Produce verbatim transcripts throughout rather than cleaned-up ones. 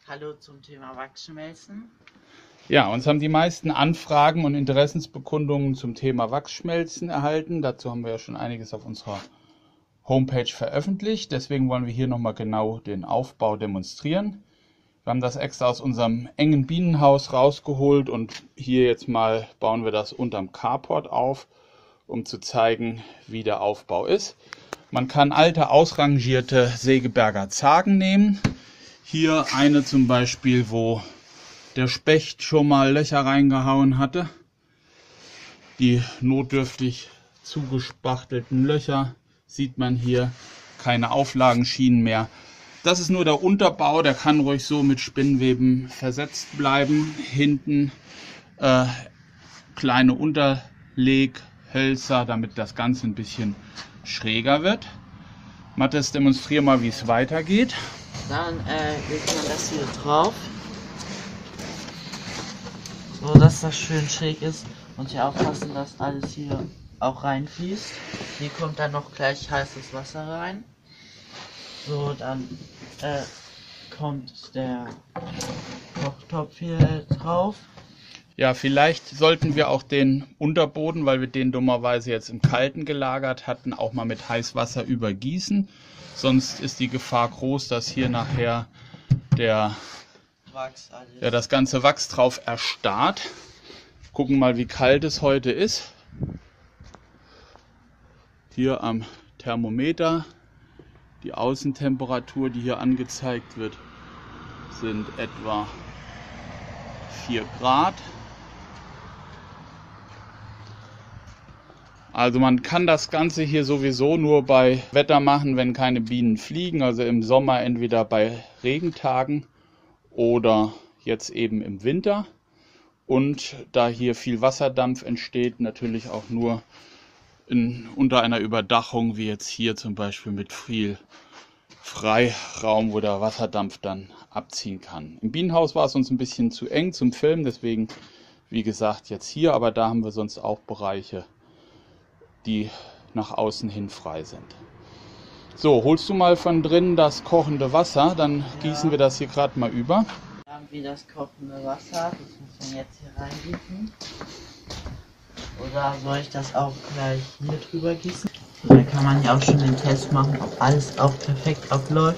Hallo zum Thema Wachsschmelzen. Ja, uns haben die meisten Anfragen und Interessensbekundungen zum Thema Wachsschmelzen erhalten. Dazu haben wir ja schon einiges auf unserer Homepage veröffentlicht. Deswegen wollen wir hier nochmal genau den Aufbau demonstrieren. Wir haben das extra aus unserem engen Bienenhaus rausgeholt und hier jetzt mal bauen wir das unterm Carport auf, um zu zeigen, wie der Aufbau ist. Man kann alte, ausrangierte Segeberger Zagen nehmen. Hier eine zum Beispiel, wo der Specht schon mal Löcher reingehauen hatte. Die notdürftig zugespachtelten Löcher sieht man hier, keine Auflagenschienen mehr. Das ist nur der Unterbau, der kann ruhig so mit Spinnweben versetzt bleiben. Hinten äh, kleine Unterleghölzer, damit das Ganze ein bisschen schräger wird. Mathis, demonstriere mal, wie es weitergeht. Dann äh, legt man das hier drauf, so dass das schön schräg ist, und hier aufpassen, dass alles hier auch reinfließt. Hier kommt dann noch gleich heißes Wasser rein. So, dann äh, kommt der Kochtopf hier drauf. Ja, vielleicht sollten wir auch den Unterboden, weil wir den dummerweise jetzt im Kalten gelagert hatten, auch mal mit Heißwasser übergießen. Sonst ist die Gefahr groß, dass hier nachher der, Wachs, alles. ja, das ganze Wachs drauf erstarrt. Gucken mal, wie kalt es heute ist. Hier am Thermometer. Die Außentemperatur, die hier angezeigt wird, sind etwa vier Grad. Also man kann das Ganze hier sowieso nur bei Wetter machen, wenn keine Bienen fliegen. Also im Sommer entweder bei Regentagen oder jetzt eben im Winter. Und da hier viel Wasserdampf entsteht, natürlich auch nur in, unter einer Überdachung, wie jetzt hier zum Beispiel mit viel Freiraum, wo der Wasserdampf dann abziehen kann. Im Bienenhaus war es uns ein bisschen zu eng zum Filmen, deswegen, wie gesagt, jetzt hier, aber da haben wir sonst auch Bereiche, die nach außen hin frei sind. So, holst du mal von drinnen das kochende Wasser, dann ja. Gießen wir das hier gerade mal über. Dann haben wir das kochende Wasser, das muss man jetzt hier reingießen. Oder soll ich das auch gleich hier drüber gießen? Da kann man ja auch schon den Test machen, ob alles auch perfekt abläuft.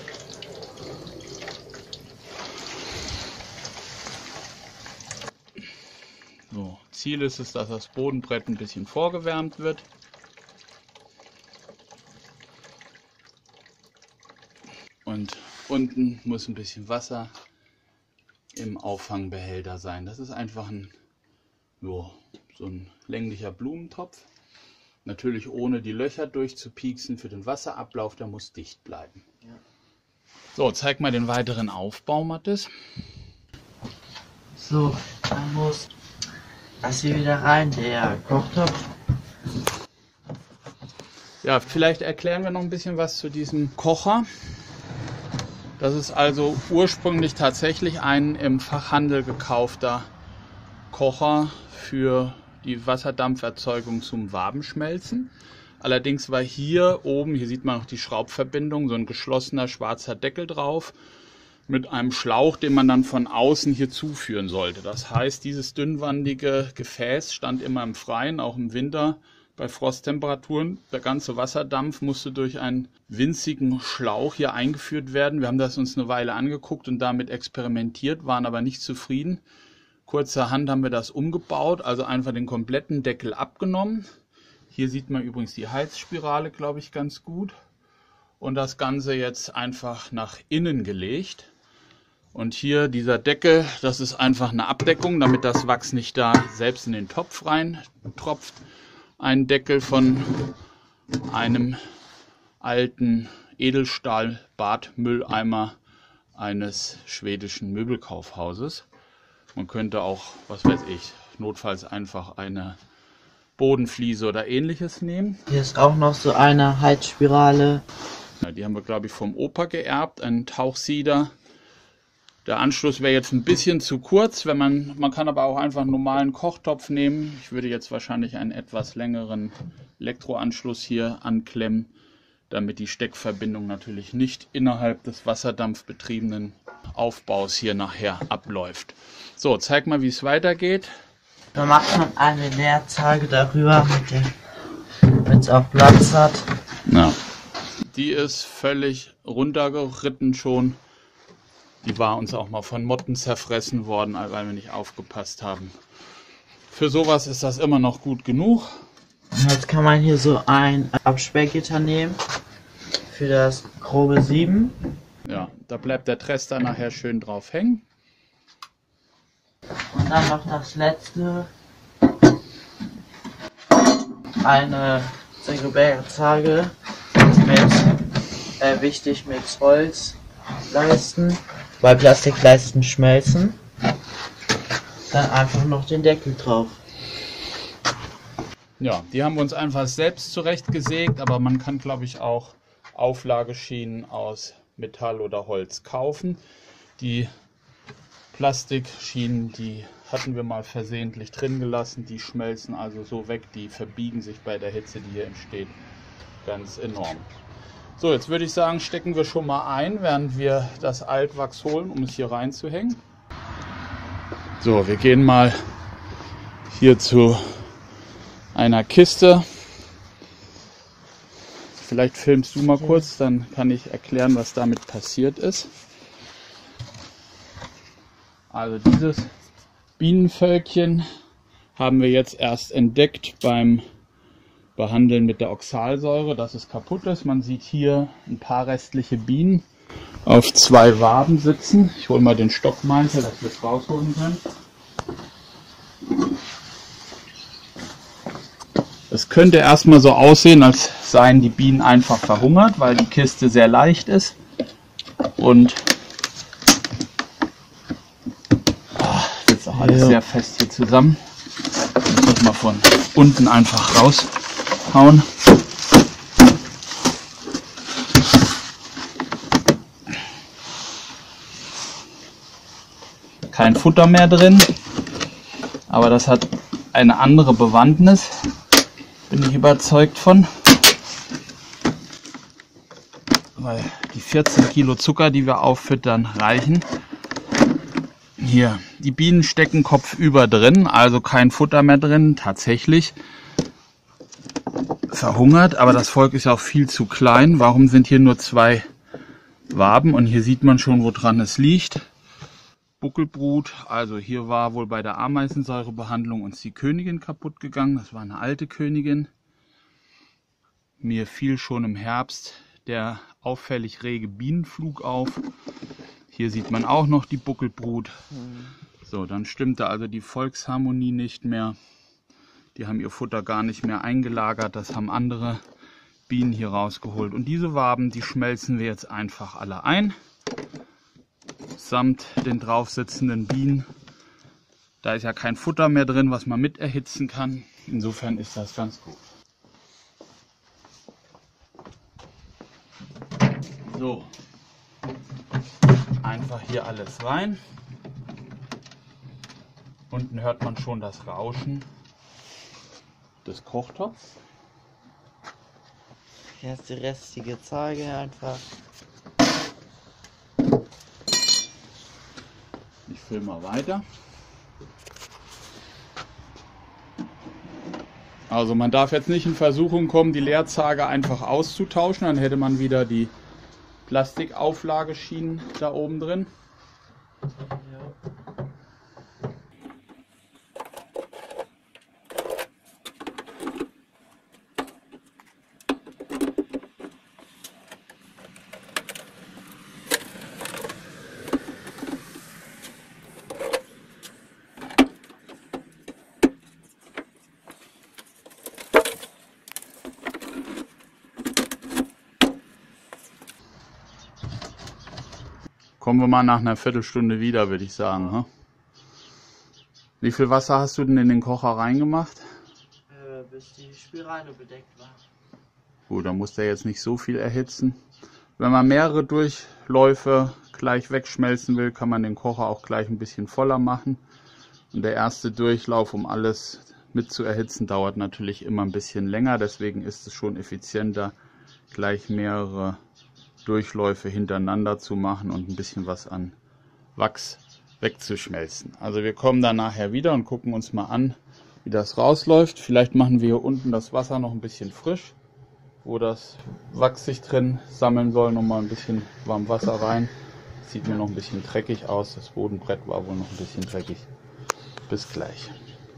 So, Ziel ist es, dass das Bodenbrett ein bisschen vorgewärmt wird. Und unten muss ein bisschen Wasser im Auffangbehälter sein. Das ist einfach ein, jo, so ein länglicher Blumentopf. Natürlich ohne die Löcher durchzupieksen für den Wasserablauf, der muss dicht bleiben. Ja. So, zeig mal den weiteren Aufbau, Mathis. So, dann muss das hier wieder rein, der Kochtopf. Ja, vielleicht erklären wir noch ein bisschen was zu diesem Kocher. Das ist also ursprünglich tatsächlich ein im Fachhandel gekaufter Kocher für die Wasserdampferzeugung zum Wabenschmelzen. Allerdings war hier oben, hier sieht man noch die Schraubverbindung, so ein geschlossener schwarzer Deckel drauf mit einem Schlauch, den man dann von außen hier zuführen sollte. Das heißt, dieses dünnwandige Gefäß stand immer im Freien, auch im Winter bei Frosttemperaturen. Der ganze Wasserdampf musste durch einen winzigen Schlauch hier eingeführt werden. Wir haben das uns eine Weile angeguckt und damit experimentiert, waren aber nicht zufrieden. Kurzerhand haben wir das umgebaut, also einfach den kompletten Deckel abgenommen. Hier sieht man übrigens die Heizspirale, glaube ich, ganz gut. Und das Ganze jetzt einfach nach innen gelegt. Und hier dieser Deckel, das ist einfach eine Abdeckung, damit das Wachs nicht da selbst in den Topf rein tropft. Ein Deckel von einem alten Edelstahl-Badmülleimer eines schwedischen Möbelkaufhauses. Man könnte auch, was weiß ich, notfalls einfach eine Bodenfliese oder ähnliches nehmen. Hier ist auch noch so eine Heizspirale. Ja, die haben wir, glaube ich, vom Opa geerbt, einen Tauchsieder. Der Anschluss wäre jetzt ein bisschen zu kurz, wenn man, man kann aber auch einfach einen normalen Kochtopf nehmen. Ich würde jetzt wahrscheinlich einen etwas längeren Elektroanschluss hier anklemmen. damit die Steckverbindung natürlich nicht innerhalb des wasserdampfbetriebenen Aufbaus hier nachher abläuft. So, zeig mal, wie es weitergeht. Da macht man eine Leerzage darüber, wenn es auch Platz hat. Ja. Die ist völlig runtergeritten schon. Die war uns auch mal von Motten zerfressen worden, weil wir nicht aufgepasst haben. Für sowas ist das immer noch gut genug. Jetzt kann man hier so ein Absperrgitter nehmen für das grobe sieben. Ja, da bleibt der Trester nachher schön drauf hängen. Und dann noch das letzte. Eine Segelberger-Zage mit, äh, wichtig mit Holzleisten, weil Plastikleisten schmelzen. Dann einfach noch den Deckel drauf. Ja, die haben wir uns einfach selbst zurechtgesägt, aber man kann, glaube ich, auch Auflageschienen aus Metall oder Holz kaufen. Die Plastikschienen, die hatten wir mal versehentlich drin gelassen, die schmelzen also so weg, die verbiegen sich bei der Hitze, die hier entsteht, ganz enorm. So, jetzt würde ich sagen, stecken wir schon mal ein, während wir das Altwachs holen, um es hier reinzuhängen. So, wir gehen mal hier zu einer Kiste. Vielleicht filmst du mal kurz, dann kann ich erklären, was damit passiert ist. Also dieses Bienenvölkchen haben wir jetzt erst entdeckt beim Behandeln mit der Oxalsäure, dass es kaputt ist. Man sieht hier ein paar restliche Bienen auf zwei Waben sitzen. Ich hole mal den Stockmantel, dass wir es rausholen können. Es könnte erstmal so aussehen, als seien die Bienen einfach verhungert, weil die Kiste sehr leicht ist. Und oh, sitzt auch alles ja sehr fest hier zusammen. Ich muss das mal von unten einfach raushauen. Kein Futter mehr drin, aber das hat eine andere Bewandtnis. Bin ich überzeugt von, weil die vierzehn Kilo Zucker, die wir auffüttern, reichen. Hier, die Bienen stecken kopfüber drin, also kein Futter mehr drin, tatsächlich verhungert, aber das Volk ist ja auch viel zu klein. Warum sind hier nur zwei Waben? Und hier sieht man schon, woran es liegt. Buckelbrut, also hier war wohl bei der Ameisensäurebehandlung uns die Königin kaputt gegangen. Das war eine alte Königin. Mir fiel schon im Herbst der auffällig rege Bienenflug auf. Hier sieht man auch noch die Buckelbrut. So, dann stimmte also die Volksharmonie nicht mehr. Die haben ihr Futter gar nicht mehr eingelagert. Das haben andere Bienen hier rausgeholt. Und diese Waben, die schmelzen wir jetzt einfach alle ein. Samt den drauf sitzenden Bienen. Da ist ja kein Futter mehr drin, was man mit erhitzen kann. Insofern ist das ganz gut. So, einfach hier alles rein. Unten hört man schon das Rauschen des Kochtopfs. Jetzt die restige Zeige einfach. Ich fülle mal weiter. Also man darf jetzt nicht in Versuchung kommen, die Leerzage einfach auszutauschen, dann hätte man wieder die Plastikauflageschienen da oben drin. Kommen wir mal nach einer Viertelstunde wieder, würde ich sagen. Hm? Wie viel Wasser hast du denn in den Kocher reingemacht? Äh, bis die Spirale bedeckt war. Gut, dann muss der jetzt nicht so viel erhitzen. Wenn man mehrere Durchläufe gleich wegschmelzen will, kann man den Kocher auch gleich ein bisschen voller machen. Und der erste Durchlauf, um alles mit zu erhitzen, dauert natürlich immer ein bisschen länger. Deswegen ist es schon effizienter, gleich mehrere Durchläufe hintereinander zu machen und ein bisschen was an Wachs wegzuschmelzen. Also wir kommen dann nachher wieder und gucken uns mal an, wie das rausläuft. Vielleicht machen wir hier unten das Wasser noch ein bisschen frisch, wo das Wachs sich drin sammeln soll. Nochmal ein bisschen warm Wasser rein. Sieht mir noch ein bisschen dreckig aus. Das Bodenbrett war wohl noch ein bisschen dreckig. Bis gleich.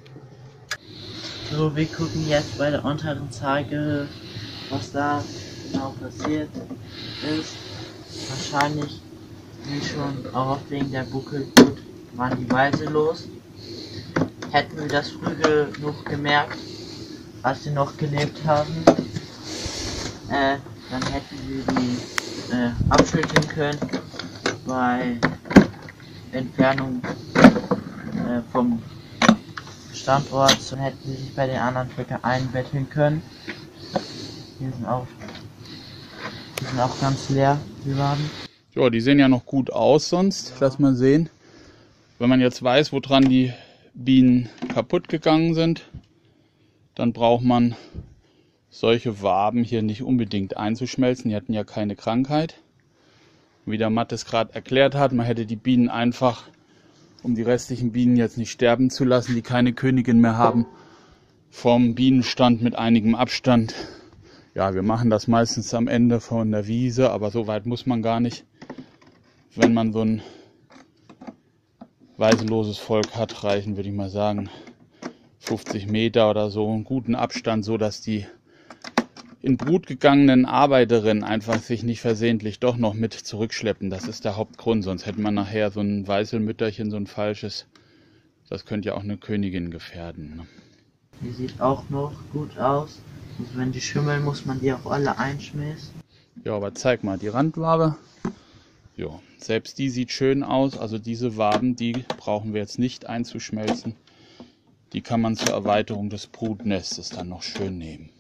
So, wir gucken jetzt bei der unteren Zeige, was da genau passiert ist. Wahrscheinlich, wie schon auch wegen der Buckelgut, waren die Weise los. Hätten wir das früh genug gemerkt, als sie noch gelebt haben, äh, dann hätten wir die äh, abschütteln können bei Entfernung äh, vom Standort, dann hätten sie sich bei den anderen Völkern einbetteln können. Hier sind auch, die sind auch ganz leer, die Waben. Ja, die sehen ja noch gut aus sonst. Lass mal sehen. Wenn man jetzt weiß, woran die Bienen kaputt gegangen sind, dann braucht man solche Waben hier nicht unbedingt einzuschmelzen. Die hatten ja keine Krankheit. Wie der Matt es gerade erklärt hat, man hätte die Bienen einfach, um die restlichen Bienen jetzt nicht sterben zu lassen, die keine Königin mehr haben, vom Bienenstand mit einigem Abstand. Ja, wir machen das meistens am Ende von der Wiese, aber so weit muss man gar nicht. Wenn man so ein weiseloses Volk hat, reichen, würde ich mal sagen, fünfzig Meter oder so, einen guten Abstand, so dass die in Brut gegangenen Arbeiterinnen einfach sich nicht versehentlich doch noch mit zurückschleppen. Das ist der Hauptgrund, sonst hätte man nachher so ein Weißelmütterchen, so ein falsches. Das könnte ja auch eine Königin gefährden. Ne? Die sieht auch noch gut aus. Und wenn die schimmeln, muss man die auch alle einschmelzen. Ja, aber zeig mal die Randwabe. Ja, selbst die sieht schön aus. Also diese Waben, die brauchen wir jetzt nicht einzuschmelzen. Die kann man zur Erweiterung des Brutnestes dann noch schön nehmen.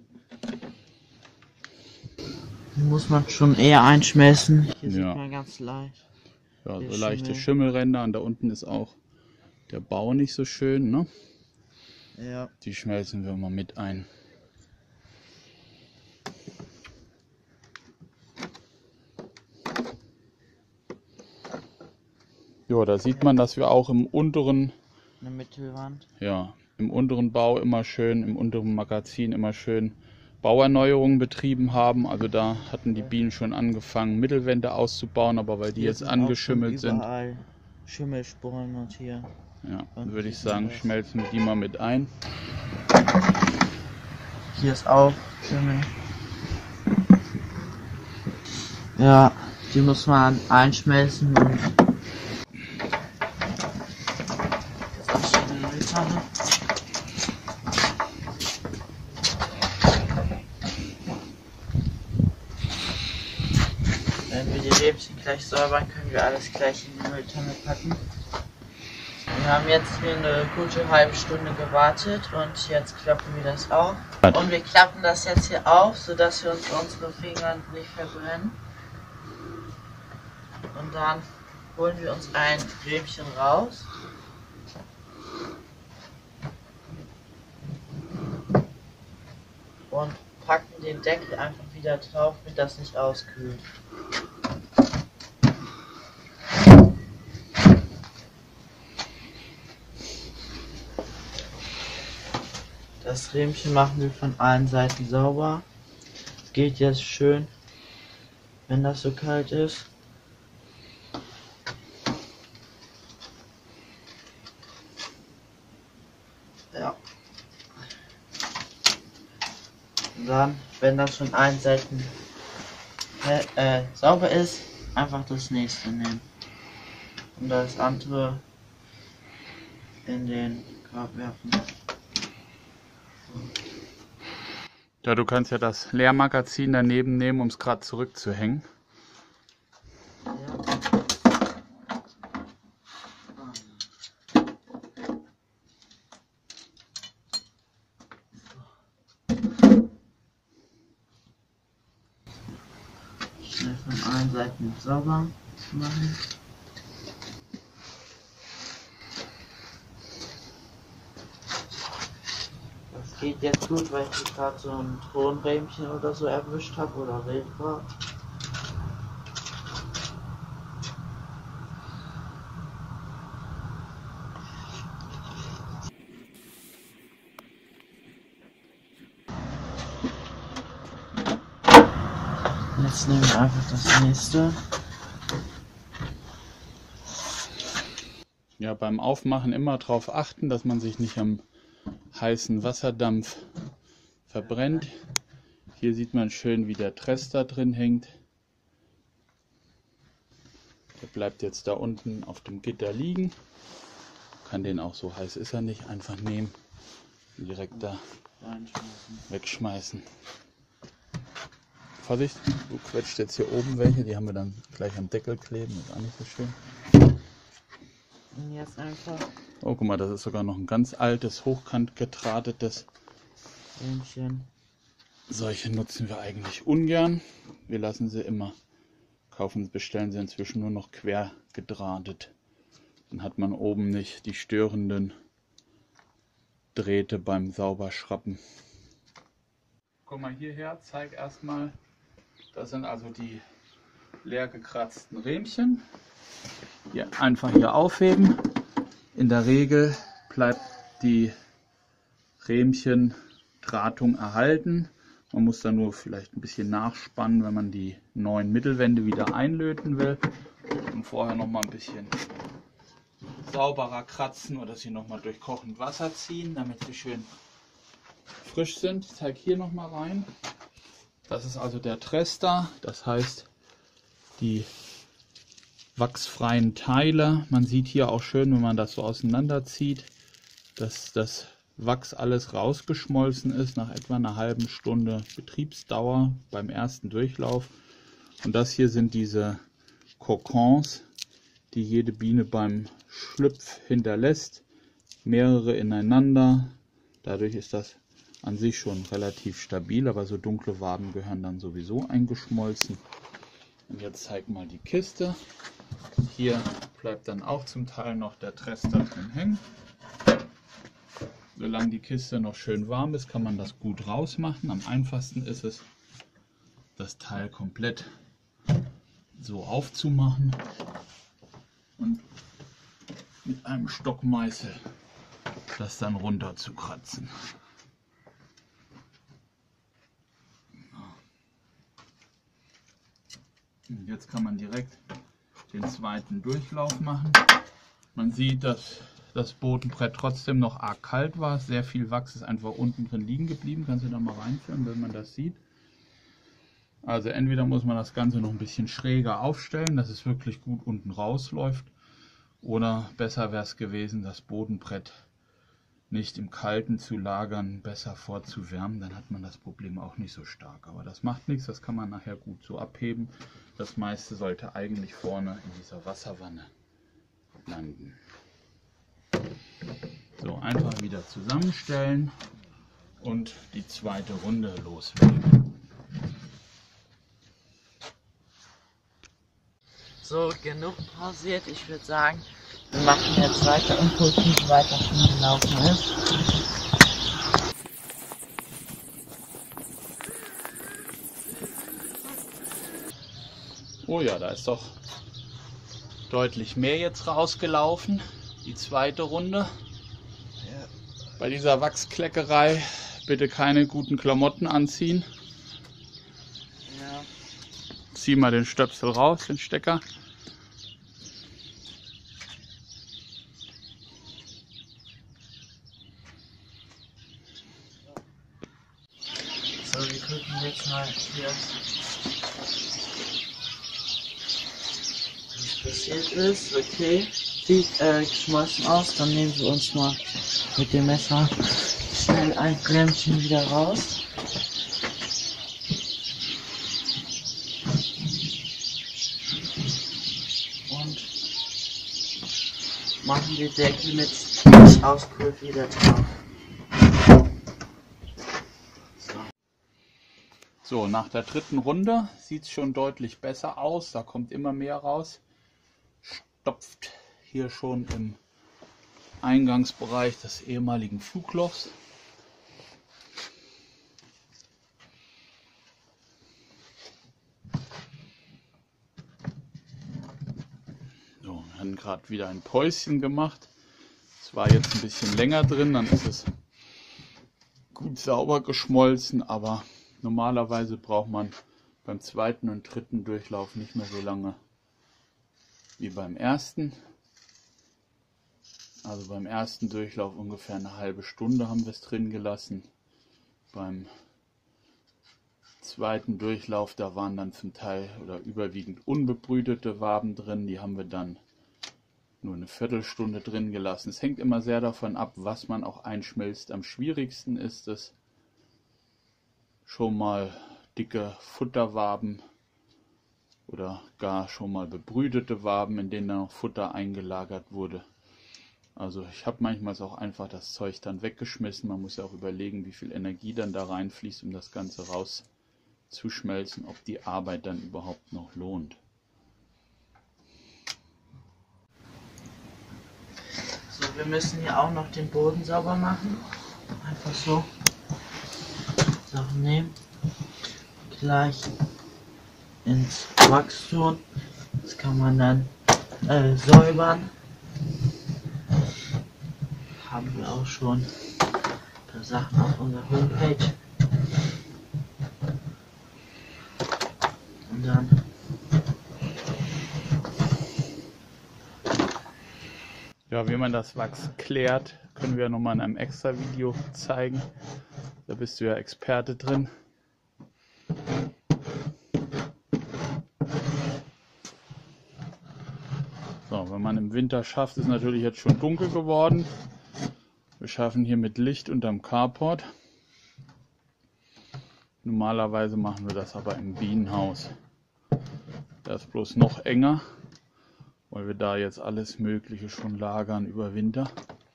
Die muss man schon eher einschmelzen. Hier ja. sieht man ganz leicht. Ja, so Der leichte Schimmel. Schimmelränder. Und da unten ist auch der Bau nicht so schön, ne? Ja. Die schmelzen wir mal mit ein. Ja, da sieht man, dass wir auch im unteren, Eine Mittelwand. ja, im unteren Bau immer schön, im unteren Magazin immer schön Bauerneuerungen betrieben haben. Also da hatten die Bienen schon angefangen, Mittelwände auszubauen, aber weil die Hier jetzt sind angeschimmelt auch sind, überall Schimmelspuren und hier. ja, Und würde ich hier sind sagen, das. schmelzen wir die mal mit ein. Hier ist auch Schimmel. Ja, die muss man einschmelzen und das steht in der Mülltonne. Wenn wir die Räbchen gleich säubern, können wir alles gleich in die Mülltonne packen. Wir haben jetzt hier eine gute halbe Stunde gewartet und jetzt klappen wir das auf. Und wir klappen das jetzt hier auf, sodass wir uns unsere Finger nicht verbrennen. Und dann holen wir uns ein Räbchen raus. Und packen den Deckel einfach wieder drauf, damit das nicht auskühlt. Das Rähmchen machen wir von allen Seiten sauber. Es geht jetzt schön, wenn das so kalt ist. Ja. Und dann, wenn das von allen Seiten äh, äh, sauber ist, einfach das nächste nehmen. Und das andere in den Korb werfen. Ja, du kannst ja das Leermagazin daneben nehmen, um es gerade zurückzuhängen. Ja. Schnell von allen Seiten sauber machen. Das geht jetzt gut, weil ich gerade so ein Tonrähmchen oder so erwischt habe oder wild war. Jetzt nehmen wir einfach das nächste. Ja, beim Aufmachen immer darauf achten, dass man sich nicht am heißen Wasserdampf verbrennt. Hier sieht man schön, wie der Tress da drin hängt. Der bleibt jetzt da unten auf dem Gitter liegen. Kann den auch, so heiß ist er nicht, einfach nehmen und direkt da wegschmeißen. Vorsicht, du quetscht jetzt hier oben welche, die haben wir dann gleich am Deckel kleben, ist auch nicht so schön. Und jetzt einfach. Oh, guck mal, das ist sogar noch ein ganz altes, hochkant gedrahtetes Rähmchen. Solche nutzen wir eigentlich ungern. Wir lassen sie immer kaufen, bestellen sie inzwischen nur noch quer gedrahtet. Dann hat man oben nicht die störenden Drähte beim Sauberschrappen. Guck mal hierher, zeig erstmal. Das sind also die leer gekratzten Rähmchen. Hier einfach hier aufheben. In der Regel bleibt die Rähmchendrahtung erhalten. Man muss da nur vielleicht ein bisschen nachspannen, wenn man die neuen Mittelwände wieder einlöten will. Und vorher noch mal ein bisschen sauberer kratzen oder sie noch mal durch kochend Wasser ziehen, damit sie schön frisch sind. Ich zeige hier noch mal rein. Das ist also der Tress da, das heißt die wachsfreien Teile. Man sieht hier auch schön, wenn man das so auseinanderzieht, dass das Wachs alles rausgeschmolzen ist nach etwa einer halben Stunde Betriebsdauer beim ersten Durchlauf. Und das hier sind diese Kokons, die jede Biene beim Schlüpf hinterlässt. Mehrere ineinander. Dadurch ist das an sich schon relativ stabil, aber so dunkle Waben gehören dann sowieso eingeschmolzen. Und jetzt zeig mal die Kiste. Hier bleibt dann auch zum Teil noch der Tress da drin hängen. Solange die Kiste noch schön warm ist, kann man das gut rausmachen. Am einfachsten ist es, das Teil komplett so aufzumachen und mit einem Stockmeißel das dann runter zu kratzen. Und jetzt kann man direkt den zweiten Durchlauf machen. Man sieht, dass das Bodenbrett trotzdem noch arg kalt war. Sehr viel Wachs ist einfach unten drin liegen geblieben. Kannst du da mal reinführen, wenn man das sieht. Also entweder muss man das Ganze noch ein bisschen schräger aufstellen, dass es wirklich gut unten rausläuft. Oder besser wäre es gewesen, das Bodenbrett nicht im Kalten zu lagern, besser vorzuwärmen. Dann hat man das Problem auch nicht so stark. Aber das macht nichts, das kann man nachher gut so abheben. Das meiste sollte eigentlich vorne in dieser Wasserwanne landen. So, einfach wieder zusammenstellen und die zweite Runde loslegen. So, genug pausiert. Ich würde sagen, wir machen jetzt weiter und gucken, wie weit das schon gelaufen ist. Oh ja, da ist doch deutlich mehr jetzt rausgelaufen. Die zweite Runde. Ja. Bei dieser Wachskleckerei bitte keine guten Klamotten anziehen. Ja. Zieh mal den Stöpsel raus, den Stecker. So, wir gucken jetzt mal hier, was passiert ist. Okay, sieht äh, geschmolzen aus. Dann nehmen wir uns mal mit dem Messer schnell ein Rähmchen wieder raus. Und machen den Deckel mit Auspulver wieder drauf. So, nach der dritten Runde sieht es schon deutlich besser aus. Da kommt immer mehr raus. Stopft hier schon im Eingangsbereich des ehemaligen Fluglochs. gerade wieder ein Päuschen gemacht. Es war jetzt ein bisschen länger drin, dann ist es gut sauber geschmolzen, aber normalerweise braucht man beim zweiten und dritten Durchlauf nicht mehr so lange wie beim ersten. Also beim ersten Durchlauf ungefähr eine halbe Stunde haben wir es drin gelassen. Beim zweiten Durchlauf, da waren dann zum Teil oder überwiegend unbebrütete Waben drin. Die haben wir dann nur eine Viertelstunde drin gelassen. Es hängt immer sehr davon ab, was man auch einschmilzt. Am schwierigsten ist es, schon mal dicke Futterwaben oder gar schon mal bebrütete Waben, in denen dann noch Futter eingelagert wurde. Also ich habe manchmal auch einfach das Zeug dann weggeschmissen. Man muss ja auch überlegen, wie viel Energie dann da reinfließt, um das Ganze rauszuschmelzen, ob die Arbeit dann überhaupt noch lohnt. So, wir müssen hier auch noch den Boden sauber machen. Einfach so Sachen nehmen, gleich ins Wachs tun. Das kann man dann äh, säubern. Haben wir auch schon ein paar Sachen auf unserer Homepage. Und dann ja, wie man das Wachs klärt, können wir nochmal in einem extra Video zeigen. Da bist du ja Experte drin. So, wenn man im Winter schafft, ist natürlich jetzt schon dunkel geworden. Wir schaffen hier mit Licht unterm Carport. Normalerweise machen wir das aber im Bienenhaus. Da ist bloß noch enger, weil wir da jetzt alles Mögliche schon lagern über Winter.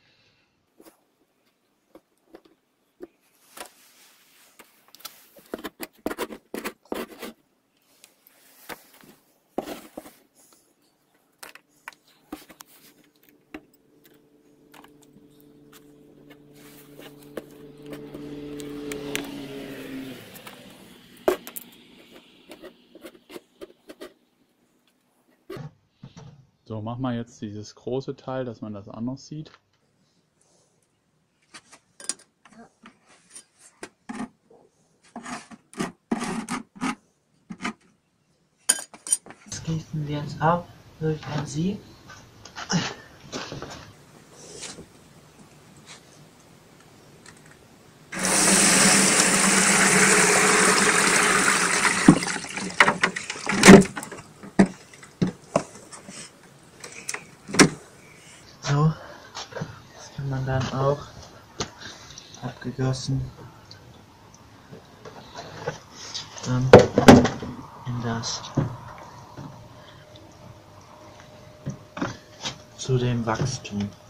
So, mach mal jetzt dieses große Teil, dass man das auch noch sieht. das gießen wir jetzt auf durch ein Sieb. So, das kann man dann auch abgegossen dann in das zu dem Wachs tun.